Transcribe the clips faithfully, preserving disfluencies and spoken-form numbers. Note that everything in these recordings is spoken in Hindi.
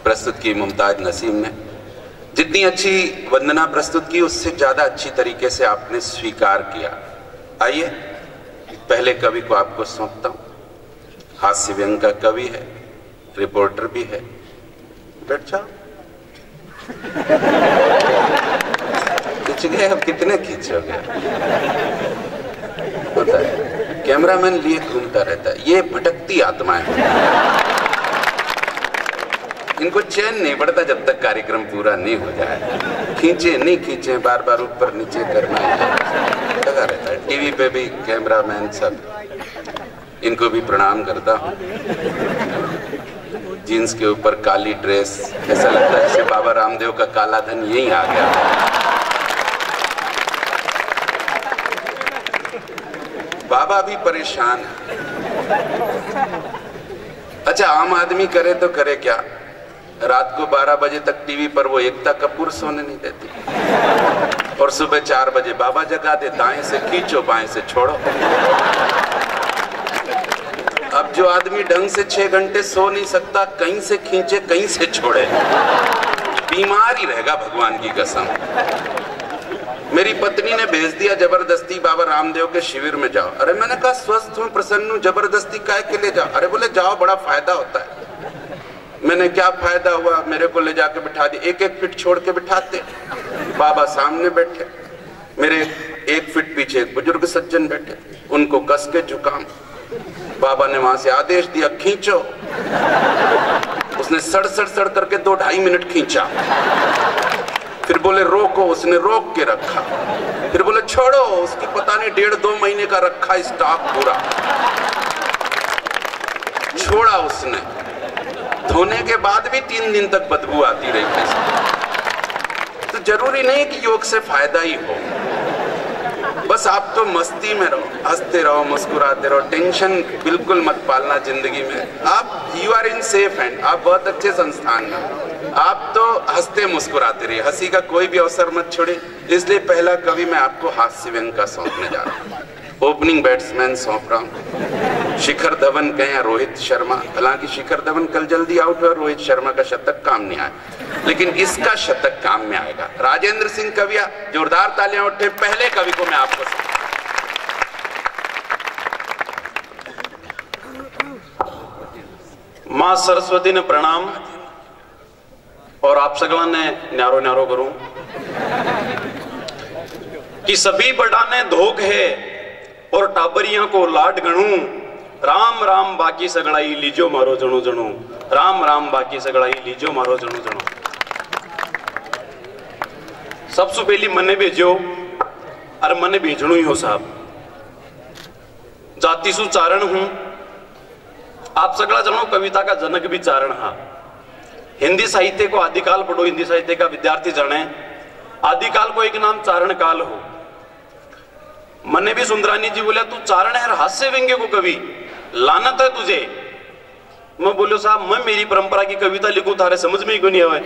प्रस्तुत की मुमताज नसीम ने। जितनी अच्छी वंदना प्रस्तुत की उससे ज्यादा अच्छी तरीके से आपने स्वीकार किया। आइए पहले कवि को आपको सौंपता हूं। हास्य व्यंग का कवि है, रिपोर्टर भी है। बैठ जाओ। खींच गए, अब कितने खींचोगे? होता है, कैमरामैन लिए घूमता रहता है। ये भटकती आत्माएं हैं, इनको चैन नहीं पड़ता जब तक कार्यक्रम पूरा नहीं हो जाए। खींचे नहीं खींचे, बार बार ऊपर नीचे करना लगा रहता है। टीवी पे भी कैमरामैन सब, इनको भी प्रणाम करता हूँ। जीन्स के ऊपर काली ड्रेस, ऐसा लगता है जैसे बाबा रामदेव का काला धन यहीं आ गया। बाबा भी परेशान है। अच्छा, आम आदमी करे तो करे क्या? रात को बारह बजे तक टीवी पर वो एकता कपूर सोने नहीं देती, और सुबह चार बजे बाबा जगा दे, दाएं से खींचो बाएं से छोड़ो। अब जो आदमी ढंग से छह घंटे सो नहीं सकता, कहीं से खींचे कहीं से छोड़े, बीमार ही रहेगा भगवान की कसम। मेरी पत्नी ने भेज दिया जबरदस्ती, बाबा रामदेव के शिविर में जाओ। अरे मैंने कहा स्वस्थ हूं, प्रसन्न हूं, जबरदस्ती काहे के ले जाओ? अरे बोले जाओ, बड़ा फायदा होता है। मैंने क्या फायदा हुआ? मेरे को ले जाके बिठा दिया, एक एक फीट छोड़ के बिठाते। बाबा सामने बैठे, मेरे एक फीट पीछे एक बुजुर्ग सज्जन बैठे, उनको कस के जुकाम। बाबा ने वहां से आदेश दिया, खींचो। उसने सड़ सड़ सड़ करके दो ढाई मिनट खींचा। फिर बोले रोको, उसने रोक के रखा। फिर बोले छोड़ो, उसकी पता नहीं डेढ़ दो महीने का रखा स्टॉक पूरा। छोड़ा उसने, धोने के बाद भी तीन दिन तक बदबू आती रही। तो जरूरी नहीं कि योग से फायदा ही हो, बस आप तो मस्ती में रहो, हंसते रहो, मुस्कुराते रहो, टेंशन बिल्कुल मत पालना जिंदगी में। आप you are in safe hand, आप बहुत अच्छे संस्थान में, आप तो हंसते मुस्कुराते रहिए, हंसी का कोई भी अवसर मत छोड़े। इसलिए पहला कवि मैं आपको हास्य व्यंग का सौंपने जा रहा हूँ। ओपनिंग बैट्समैन सौंप रहा हूँ, शिखर धवन कहें या रोहित शर्मा। हालांकि शिखर धवन कल जल्दी आउट हुआ, रोहित शर्मा का शतक काम नहीं आया, लेकिन इसका शतक काम में आएगा। राजेंद्र सिंह कविया, जोरदार तालियां उठे। पहले कवि को मैं आपको मां सरस्वती ने प्रणाम, और आप सगला ने न्यारो न्यारो करूं कि सभी बढ़ाने धोख है और टाबरियां को लाड गणू। राम राम बाकी सगड़ाई लीजो मारो जणो जणो, राम राम बाकी सगड़ाई लीजो मारो जणो जणो। सबसे पहली मने भेजो और मने भेजणो ही हो साहब। जाति सु चारण हूं, आप सगड़ा जणो कविता का जनक भी चारण हा। हिंदी साहित्य को आदिकाल पढ़ो, हिंदी साहित्य का विद्यार्थी जाने आदिकाल को एक नाम चारण काल हो। मने भी सुंदरानी जी बोला तू चारण है, हास्य व्यंग्य को कवि, लानत है तुझे। मैं बोलो साहब मैं मेरी परंपरा की कविता लिखूं, थारे समझ में ही क्यों नहीं आवे?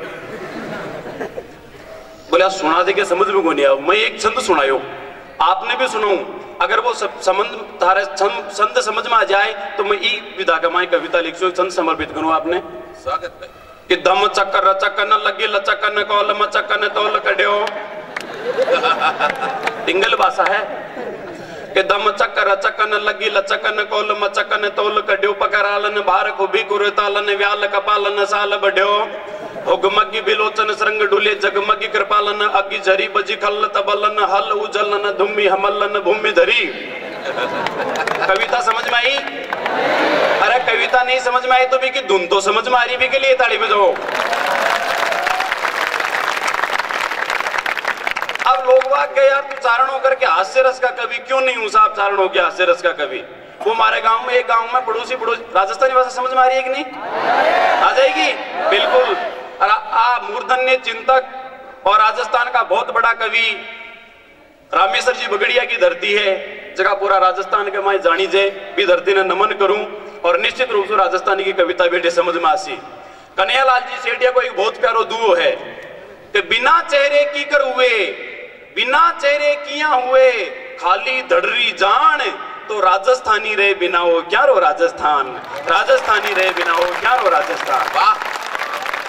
बोले सुना दे के समझ में क्यों नहीं आवे? मैं एक छंद सुनायो, आपने भी सुनाऊं, अगर वो संबंध थारे छंद समझ में आ जाए तो मैं ई विधा का मैं कविता लिख सू, छंद समर्पित करूं आपने। स्वागत है। कि दम चक्कर चक्कर न लगी लचक्कर न कौल मचक्कर न तौल कड्यो। टिंगल भाषा है कि दम चक्कर चक्कर न लगी लचक्कर न कौल मचक्कर न तौल कड्यो। पकरालन बार को भी कुरतालन व्याल कपालन साल बढ़्यो। हुगमगी बिलोचन श्रृंग डुले जगमगी कृपालन अग्गी झरी बजी खल तबलन हल उजलन धुम्मी हमलन भूमि धरी। कविता समझ में आई? अरे कविता नहीं समझ में आई तो भी कि धुन तो समझ में आ रही भी के लिए ताली बजाओ। अब लोग बात गए यार तू चारण होकर के हास्य रस का कवि क्यों नहीं हूं साहब? चारण हो गया हास्य रस का कवि। वो हमारे गांव में एक गांव में पड़ोसी पड़ोसी राजस्थानी भाषा समझ में आ रही है कि नहीं? आ जाएगी बिल्कुल। आ मूर्धन्य चिंतक और राजस्थान का बहुत बड़ा कवि रामेश्वर जी बगड़िया की धरती है, जगह पूरा राजस्थान के माए जानी जे भी धरती ने नमन करूं, और निश्चित रूप से राजस्थानी की कविता बेटे समझ में आसी। कन्हैयालाल जी सेठिया को एक बहुत प्यारो दुओ है कि बिना चेहरे की कर हुए, बिना चेहरे किया हुए, खाली धड़री जान तो राजस्थानी रहे बिना हो क्या रो राजस्थान, राजस्थानी रहे बिना हो क्या रो राजस्थान। वाह,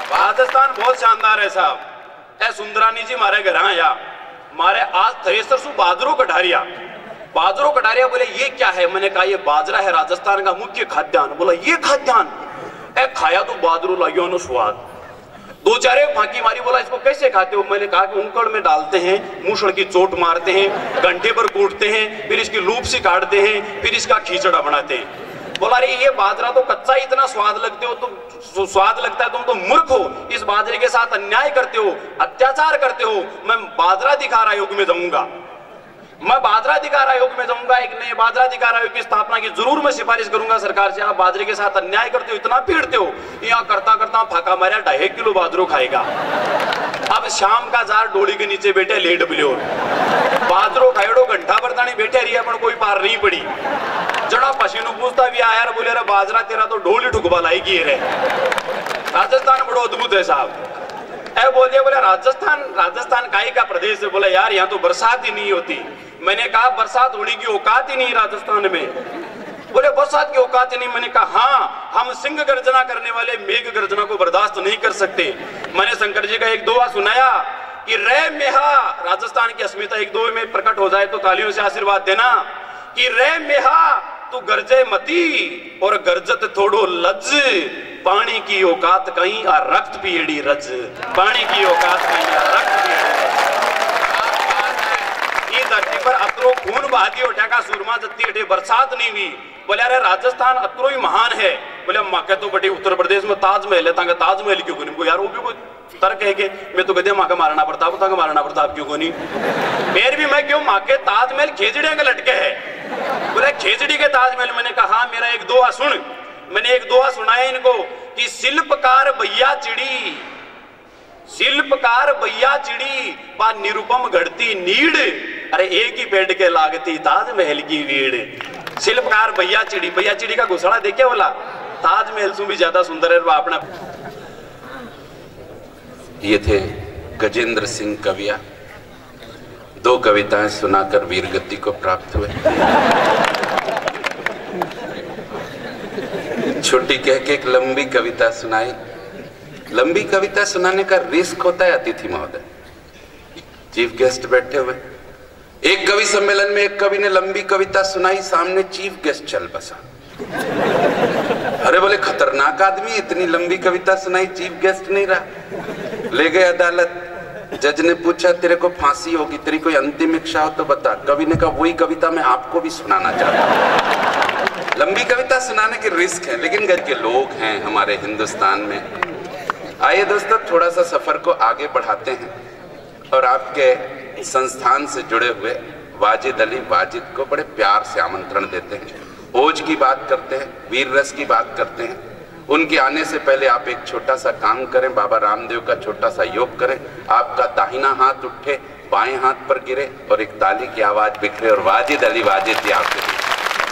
राजस्थान बहुत शानदार है साहब। ए सुंदरानी जी मारे घर आया, मारे आज थ्रेसर सु बाजरो कटारिया, बाजरो कटारिया। बोले ये क्या है? मैंने कहा ये बाजरा है, राजस्थान का मुख्य खाद्यान्न। बोला ये खाद्यान्न? ए खाया तो बाजरो लागियो न स्वाद, दो चार फांकी मारी। बोला इसको कैसे खाते हो? मैंने कहा कि उंकड़ में डालते हैं, मूसड़ की चोट मारते हैं, घंटे पर कूटते हैं, फिर इसकी लूप सी काटते हैं, फिर इसका खींचड़ा बनाते हैं। बोला अरे ये बाजरा तो कच्चा ही इतना स्वाद लगते हो, तुम स्वाद लगता है, तुम तो मूर्ख हो, इस बाजरे के साथ अन्याय करते हो, अत्याचार करते हो। मैं बाजरा अधिकार आयोग में जाऊंगा, मैं बाजरा अधिकार आयोग में जाऊंगा, एक नए बाजरा अधिकार आयोग की स्थापना की जरूर मैं सिफारिश करूंगा सरकार से। आप बाजरे के साथ अन्याय करते हो, इतना पीड़ते हो। यहाँ करता करता फाका मारा ढाई किलो बाजरो खाएगा। अब शाम का जार डोली के नीचे बैठे लेट बिलो बाजरो खाएड़ो, घंटा बरतानी बैठे रही पर कोई पार नहीं पड़ी। जड़ा पसीनो पूछता भी आया यार, बोले रे बाजरा तेरा तो डोली ठुकबा लाएगी रे। राजस्थान बड़ो अद्भुत है साहब। ऐ बोलिए बोले राजस्थान राजस्थान काई का प्रदेश है? बोला यार यहाँ तो बरसात ही नहीं होती। मैंने कहा बरसात होने की औकात ही नहीं राजस्थान में। बोले बरसात की औकात ही नहीं। मैंने कहा हाँ, हम सिंह गर्जना करने वाले मेघ गर्जना को बर्दाश्त नहीं कर सकते। मैंने शंकर जी का एक दोहा सुनाया कि रे मेहा, राजस्थान की अस्मिता एक दो में प्रकट हो जाए तो तालियों से आशीर्वाद देना कि रे मेहा तू गरजे मती और गरजत थोड़ो लज, पानी की औकात कहीं आ रक्त पीड़ी रज, पानी की औकात कहीं आ रक्त पीड़ी। ये धरती पर अतरो खून बहाती उठा का सुरमा जत्ती उठे, बरसात नहीं हुई। बोले अरे राजस्थान अतरो ही महान है। बोले माँ के तो बड़ी उत्तर प्रदेश में ताजमहल है, तांगे ताजमहल क्यों नहीं? यार वो भी कोई तर्क है कि मैं तो कहते माँ का मारना पड़ता है, तांगे मारना पड़ता आप क्यों को नहीं? फिर भी मैं क्यों? माँ के ताजमहल खेजड़िया के लटके है। बोले खेजड़ी के ताजमहल? मैंने कहा हाँ, मेरा एक दोहा सुन। मैंने एक दोहा सुनाया इनको कि शिल्पकार भैया चिड़ी, शिल्पकार भैया चिड़ी पा निरुपम घड़ती नीड़, अरे एक ही पेड़ के लागती ताजमहल की भीड़। शिल्पकार भैया चिड़ी, भैया चिड़ी का घुसड़ा देखे बोला ताजमहल से भी ज्यादा सुंदर है अपना। ये थे गजेंद्र सिंह कविया, दो कविताएं सुनाकर वीरगति को प्राप्त हुए। छोटी कह के एक लंबी कविता सुनाई। लंबी कविता सुनाने का रिस्क होता है अतिथि महोदय, चीफ गेस्ट बैठे हुए। एक कवि सम्मेलन में एक कवि ने लंबी कविता सुनाई, सामने चीफ गेस्ट चल बसा। अरे बोले खतरनाक आदमी, इतनी लंबी कविता सुनाई, चीफ गेस्ट नहीं रहा। ले गए अदालत। जज ने पूछा तेरे को फांसी होगी, तेरी कोई अंतिम इच्छा हो तो बता। कवि ने कहा वही कविता मैं आपको भी सुनाना चाहता हूं। लंबी कविता सुनाने के रिस्क है, लेकिन घर के लोग हैं हमारे हिंदुस्तान में। आइए दोस्तों, थोड़ा सा सफर को आगे बढ़ाते हैं और आपके संस्थान से जुड़े हुए वाजिद अली वाजिद को बड़े प्यार से आमंत्रण देते हैं। ओज की बात करते हैं, वीर रस की बात करते हैं। उनके आने से पहले आप एक छोटा सा काम करें, बाबा रामदेव का छोटा सा योग करें। आपका दाहिना हाथ उठे, बाएं हाथ पर गिरे और एक ताली की आवाज बिखरे और वाजिद अली वाजिद जी आपके बीच।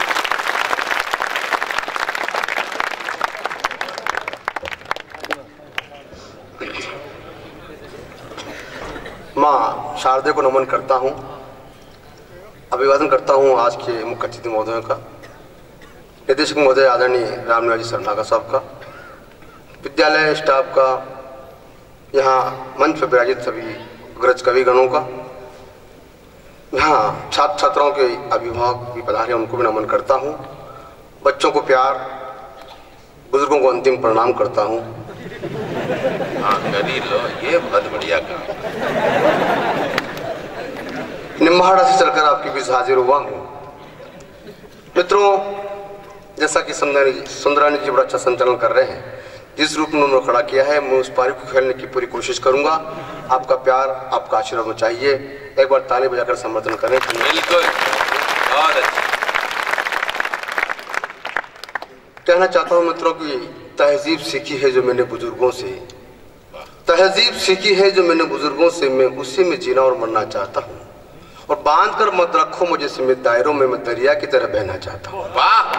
माँ शारदे को नमन करता हूँ, अभिवादन करता हूँ आज के मुख्य अतिथि महोदयों का, निदेशक महोदय आदरणीय रामनिवास जी सरनागा साहब का, विद्यालय स्टाफ का, यहाँ मंच पर विराजित सभी अग्रज कविगणों का, यहाँ छात्र छात्राओं के अभिभावक भी पधारे उनको भी नमन करता हूँ, बच्चों को प्यार, बुजुर्गों को अंतिम प्रणाम करता हूँ। हाँ करी लो, ये बहुत बढ़िया काम। निम्बाड़ा से चलकर आपके बीच हाजिर हुआ हूँ। मित्रों, जैसा कि सुंदरानी जी बड़ा अच्छा संचालन कर रहे हैं, जिस रूप में उन्होंने खड़ा किया है, मैं उस पारी को खेलने की पूरी कोशिश करूंगा। आपका प्यार, आपका आशीर्वाद चाहिए। एक बार ताली बजाकर समर्थन करें। बिल्कुल, बहुत अच्छा। कहना चाहता हूं मित्रों की तहजीब सीखी है जो मैंने बुजुर्गों से, तहजीब सीखी है जो मैंने बुजुर्गों से, मैं उसी में जीना और मरना चाहता हूँ। और बांध कर मत रखो मुझे सीमित दायरों में, मैं दरिया की तरह बहना चाहता हूँ।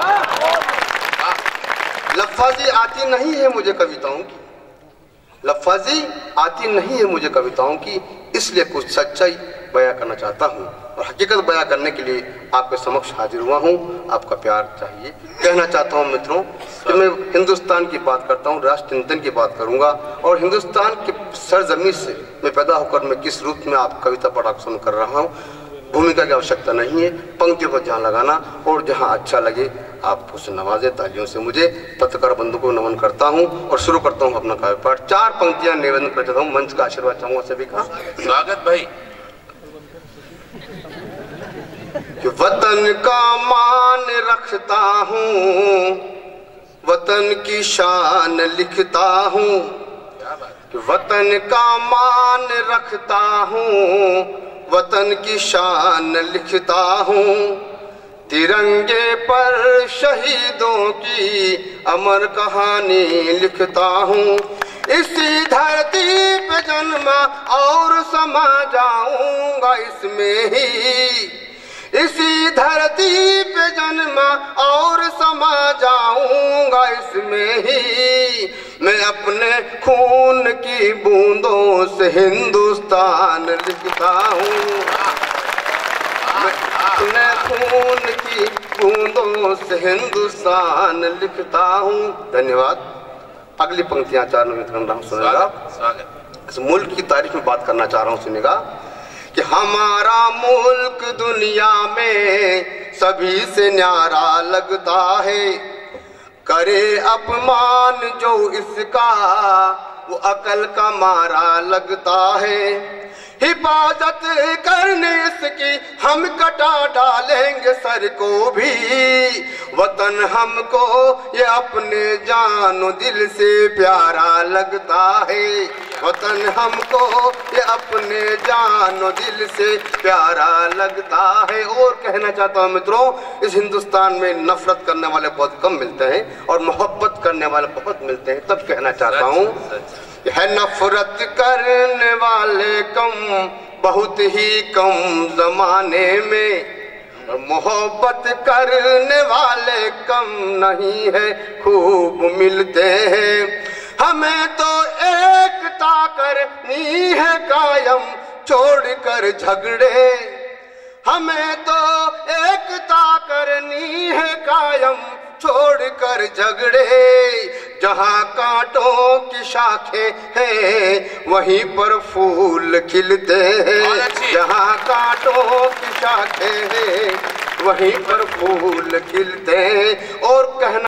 लफ्ज़ी आती नहीं है मुझे कविताओं की, लफ्ज़ी आती नहीं है मुझे कविताओं की, इसलिए कुछ सच्चाई बयां करना चाहता हूँ और हकीकत बयां करने के लिए आपके समक्ष हाजिर हुआ हूँ। आपका प्यार चाहिए। कहना चाहता हूँ मित्रों कि मैं हिंदुस्तान की बात करता हूँ, राष्ट्र चिंतन की बात करूँगा और हिंदुस्तान के सरजमीन से मैं पैदा होकर मैं किस रूप में आप कविता पढ़ाक्षण कर रहा हूँ। भूमिका की आवश्यकता नहीं है, पंक्तियों को जहाँ लगाना और जहाँ अच्छा लगे आप उसे नवाजे तालियों से। मुझे पत्रकार बंधु को नमन करता हूँ और शुरू करता हूँ अपना काव्य पाठ। चार पंक्तियां निवेदन कर चाहता हूँ, मंच का आशीर्वाद चाहूंगा सभी का। स्वागत भाई। कि वतन का मान रखता हूँ, वतन की शान लिखता हूँ, वतन का मान रखता हूँ, वतन की शान लिखता हूँ, तिरंगे पर शहीदों की अमर कहानी लिखता हूँ। इसी धरती पे जन्मा और समा जाऊंगा इसमें ही, इसी धरती पे जन्मा और समा जाऊंगा इसमें ही। मैं अपने खून की बूंदों से हिंदुस्तान लिखता हूँ, मैं अपने खून की बूंदों से हिंदुस्तान लिखता हूँ। धन्यवाद। अगली पंक्तियां चार मित्र सुनेगा। इस मुल्क की तारीफ में बात करना चाह रहा हूँ, सुनेगा कि हमारा मुल्क दुनिया में सभी से न्यारा लगता है, करे अपमान जो इसका वो अकल का मारा लगता है। हिफाजत करने इसकी हम कटा डालेंगे सर को भी, वतन हमको ये अपने जानो दिल से प्यारा लगता है, वतन हमको ये अपने जानो दिल से प्यारा लगता है। और कहना चाहता हूँ मित्रों, इस हिंदुस्तान में नफरत करने वाले बहुत कम मिलते हैं और मोहब्बत करने वाले बहुत मिलते हैं। तब कहना चाहता हूँ है नफरत करने वाले कम बहुत ही कम जमाने में, और मोहब्बत करने वाले कम नहीं है खूब मिलते हैं। हमें तो एकता करनी है कायम छोड़कर झगड़े, हमें तो एकता करनी है कायम छोड़कर झगड़े। जहाँ कांटों की शाखें हैं वहीं पर फूल खिलते हैं, जहाँ कांटों की शाखें हैं वहीं पर फूल खिलते हैं। और कहना